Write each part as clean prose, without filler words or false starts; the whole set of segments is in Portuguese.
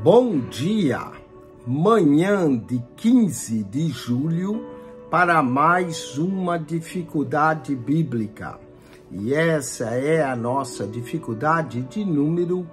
Bom dia, manhã de 15 de julho, para mais uma dificuldade bíblica. E essa é a nossa dificuldade de número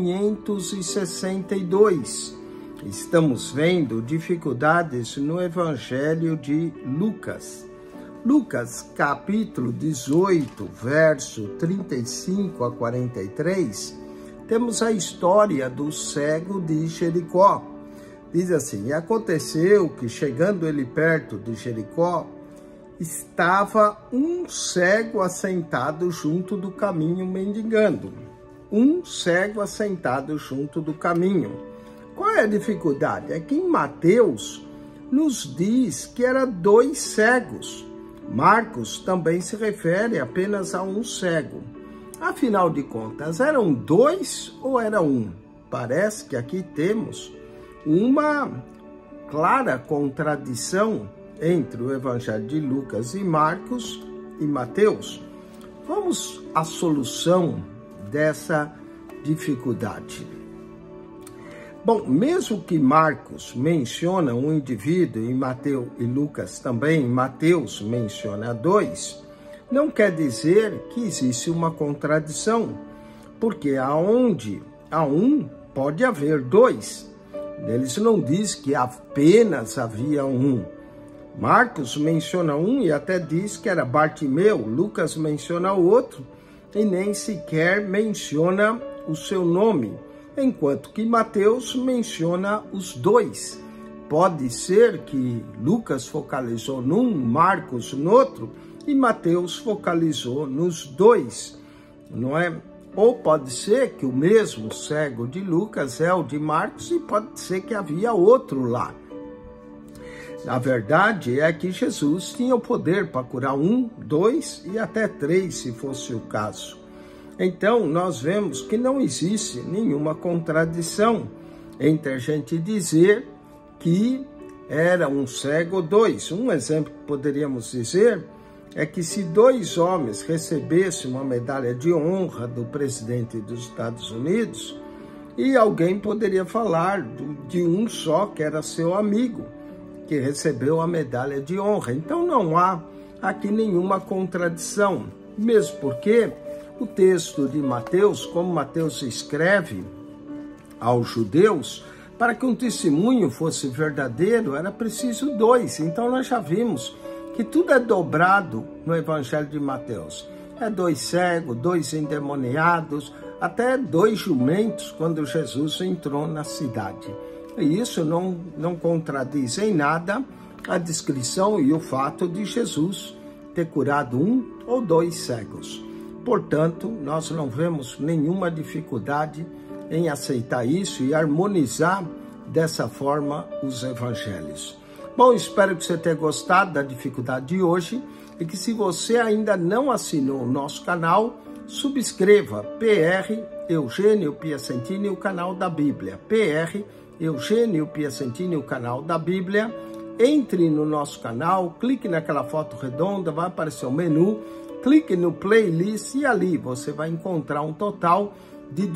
562. Estamos vendo dificuldades no Evangelho de Lucas. Lucas, capítulo 18, verso 35 a 43, temos a história do cego de Jericó. Diz assim: e aconteceu que, chegando ele perto de Jericó, estava um cego assentado junto do caminho mendigando. Um cego assentado junto do caminho. Qual é a dificuldade? É que em Mateus nos diz que eram dois cegos. Marcos também se refere apenas a um cego. Afinal de contas, eram dois ou era um? Parece que aqui temos uma clara contradição entre o Evangelho de Lucas e Marcos e Mateus. Vamos à solução dessa dificuldade. Bom, mesmo que Marcos menciona um indivíduo em Mateus e Lucas também, Mateus menciona dois, não quer dizer que existe uma contradição, porque aonde há um, pode haver dois. Eles não diz que apenas havia um. Marcos menciona um e até diz que era Bartimeu. Lucas menciona o outro e nem sequer menciona o seu nome, enquanto que Mateus menciona os dois. Pode ser que Lucas focalizou num, Marcos no outro, e Mateus focalizou nos dois, não é? Ou pode ser que o mesmo cego de Lucas é o de Marcos e pode ser que havia outro lá. A verdade é que Jesus tinha o poder para curar um, dois e até três, se fosse o caso. Então, nós vemos que não existe nenhuma contradição entre a gente dizer que era um cego ou dois. Um exemplo que poderíamos dizer é que se dois homens recebessem uma medalha de honra do presidente dos Estados Unidos, e alguém poderia falar de um só que era seu amigo, que recebeu a medalha de honra. Então não há aqui nenhuma contradição, mesmo porque o texto de Mateus, como Mateus escreve aos judeus, para que um testemunho fosse verdadeiro, era preciso dois. Então nós já vimos que tudo é dobrado no Evangelho de Mateus. É dois cegos, dois endemoniados, até dois jumentos quando Jesus entrou na cidade. E isso não contradiz em nada a descrição e o fato de Jesus ter curado um ou dois cegos. Portanto, nós não vemos nenhuma dificuldade em aceitar isso e harmonizar dessa forma os evangelhos. Bom, espero que você tenha gostado da dificuldade de hoje e que, se você ainda não assinou o nosso canal, subscreva PR Eugênio Piacentini, o canal da Bíblia. PR Eugênio Piacentini, o canal da Bíblia. Entre no nosso canal, clique naquela foto redonda, vai aparecer um menu, clique no playlist e ali você vai encontrar um total de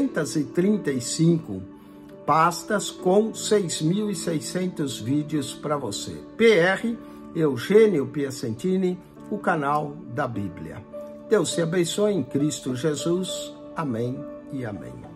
235 pastas com 6.600 vídeos para você. PR Eugênio Piacentini, o canal da Bíblia. Deus te abençoe em Cristo Jesus. Amém e amém.